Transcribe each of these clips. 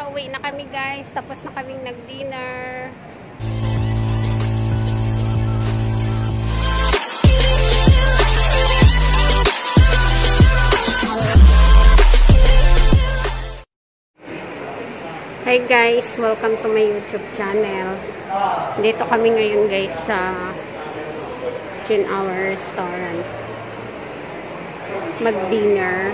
Pauwi na kami guys. Tapos na kaming nag-dinner. Hi guys, welcome to my YouTube channel. Dito kami ngayon guys sa Chin Hour Restaurant. Mag-dinner.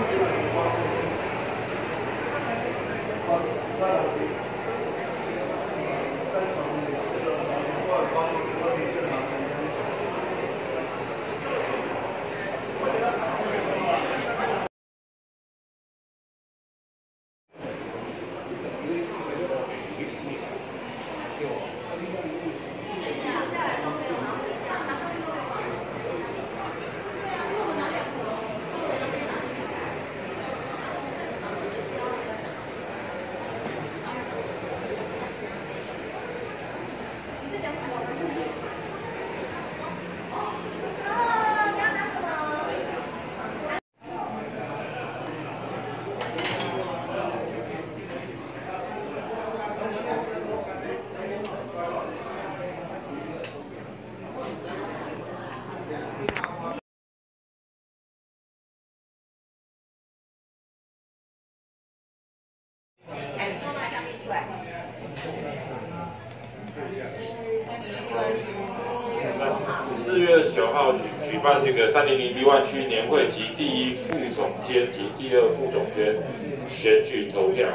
4月9号举办这个300 B1区年会及第1副总监及第2副总监选举投票。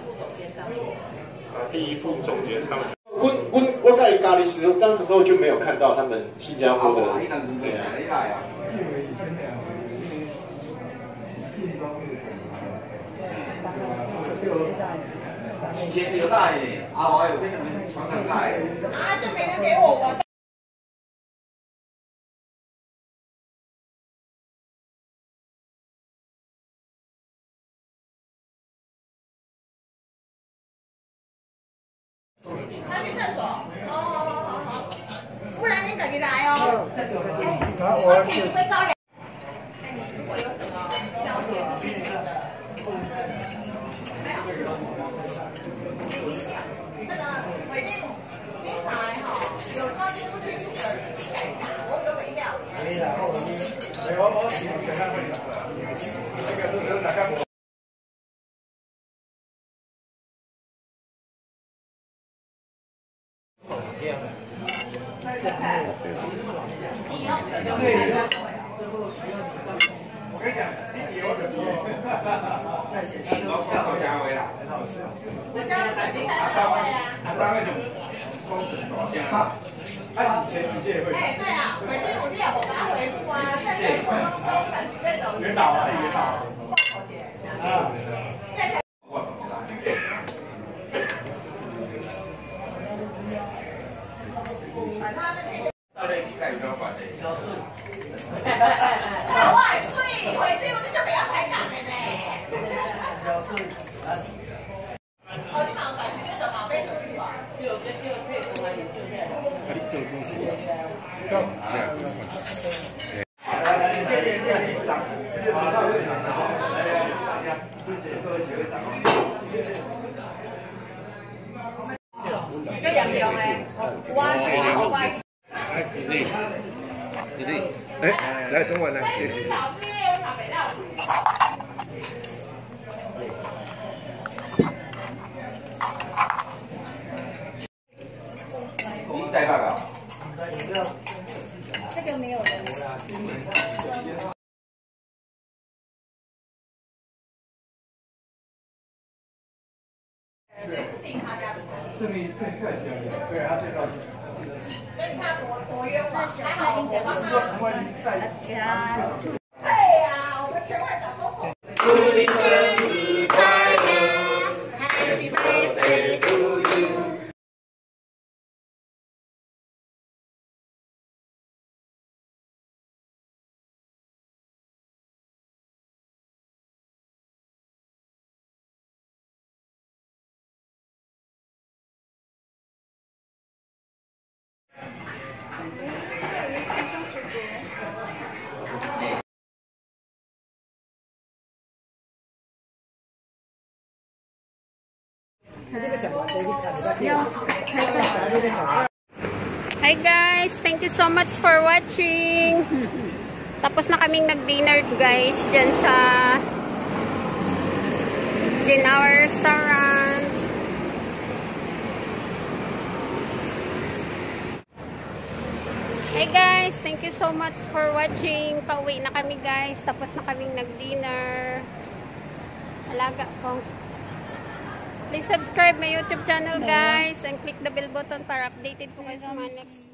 第1副总监当选。 我在咖喱时，当时候就没有看到他们新加坡的。对啊。以前有带的，阿华有跟你们床上带。啊，就没人给我。 他去厕所。好。不然你自己来哦。我请你会高粱。你如果有什么交接不清楚的，没有。那个回定你啥哈？有交接不清楚的，我准备料。可以啦，我请谁来会长？那个是大家。我跟你讲，你以后的时候，我下到家回来，我家不肯定开单位啊，单位就工程导向啊，他以前直接会。哎，对啊，反正我这样我把它回复啊，但是我都本直接等元导啊，元导。啊。这两条哎， 你自己，哎，来中文来，谢谢。 带爸爸。 这个没有人。 是你最看起来，对他最高级。 所以你看多冤枉，还好我帮他陈冠霖在给他。对呀，我们全会长都懂。 祝你生日快乐 ，Happy birthday to you。 Hi guys, thank you so much for watching. Tapos na kaming nag-dinner guys dyan sa Our restaurant. Hey guys, thank you so much for watching. Pauwi na kami guys. Tapos na kaming nag-dinner. Alaga ko. Please subscribe my YouTube channel guys and click the bell button para updated po kayo sa mga next